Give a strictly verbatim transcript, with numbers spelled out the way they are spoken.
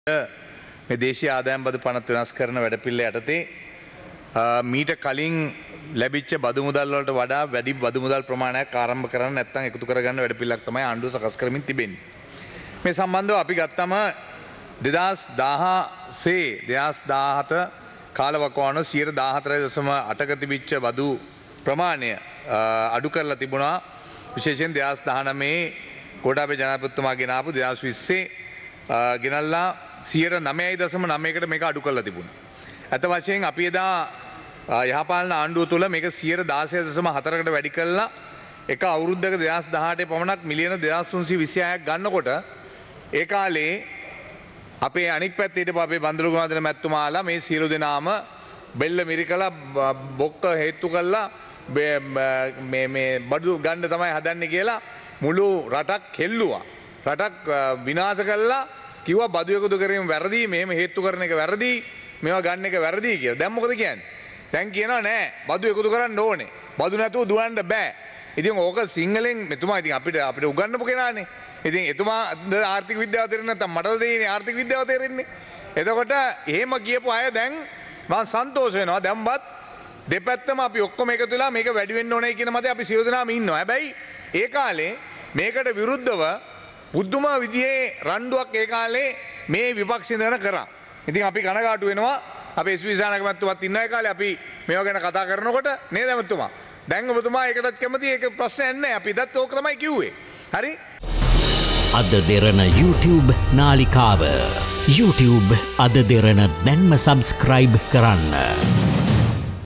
මේ දේශීය ආදායම් බදු පනත් වෙනස් කරන වැඩපිළිවෙල යටතේ මීට කලින් ලැබිච්ච බදු මුදල් වලට වඩා වැඩි බදු මුදල් ප්‍රමාණයක් ආරම්භ කරන්න නැත්නම් එකතු කරගන්න වැඩපිළිවෙලක් තමයි ආණ්ඩුව සකස් කරමින් තිබෙන්නේ. මේ සම්බන්ධව අපි ගත්තම දෙදහස් දහසේ දෙදහස් දහහත කාලවකවානුව සියයට දාහතරයි දශම අටක තිබිච්ච බදු ප්‍රමාණය අඩු කරලා තිබුණා. විශේෂයෙන් දෙදහස් දහනවයේ ගෝඨාභය ජනාධිපතිතුමා ගෙනාපු දෙදහස් විස්සේ ගෙනල්ලා සියයට නවයයි දශම නවයකට මේක අඩු කරලා තිබුණා. අත වශයෙන් අපි එදා යහපාලන ආණ්ඩුව තුළ මේක සියයට දාසය දශම හතරකට වැඩි කළා. එක අවුරුද්දක දෙදහස් දහඅටේ පමණක් මිලියන දෙදාස් තුන්සිය විසිහයක් ගන්නකොට ඒ කාලේ අපේ අනික් පැත්තේ හිටපු අපේ බන්දුරු ගුණාදන මැතිතුමාලා මේ සියලු දෙනාම බෙල්ල මිරිකලා බොක්ක හේතු කළා මේ මේ බඩු ගන්න තමයි හදන්නේ කියලා මුළු රටක් හෙල්ලුවා. රටක් විනාශ කළා. කිව්වා බදු එකතු කිරීම වැරදි, මෙහෙම හේතු කරන එක වැරදි, මේවා ගන්න එක වැරදි කියලා. දැන් මොකද කියන්නේ? දැන් කියනවා නෑ බදු එකතු කරන්න ඕනේ. බදු නැතුව දුවන්න බෑ. ඉතින් ඕක සිංහලෙන් මෙතුමා ඉතින් අපිට අපිට උගන්වපු කෙනානේ. ඉතින් එතුමා ආර්ථික විද්‍යාව තේරෙන්නේ නැත්නම් මටද දෙන්නේ ආර්ථික විද්‍යාව තේරෙන්නේ. එතකොට එහෙම කියපු අය දැන් මම සන්තෝෂ වෙනවා. දැන්වත් දෙපැත්තම අපි ඔක්කොම එකතු වෙලා මේක වැඩි වෙන්න ඕනේ කියන මතේ අපි සියලු දෙනාම ඉන්නවා. හැබැයි ඒ කාලේ මේකට විරුද්ධව බුද්ධම විදිහේ රණ්ඩුවක් ඒ කාලේ මේ විපක්ෂ ඉඳගෙන කරා. ඉතින් අපි කනගාටු වෙනවා. අපි එස් වී සානක මැතිතුමාත් ඉන්න ඒ කාලේ අපි මේවා ගැන කතා කරනකොට නේද මැතිතුමා? දැන් ඔබතුමා ඒකටත් කැමති, ඒක ප්‍රශ්නයක් නැහැ. අපි දත් ඕක තමයි කිව්වේ. හරි? අද දෙරණ YouTube නාලිකාව YouTube අද දෙරණ දැන්ම සබස්ක්‍රයිබ් කරන්න.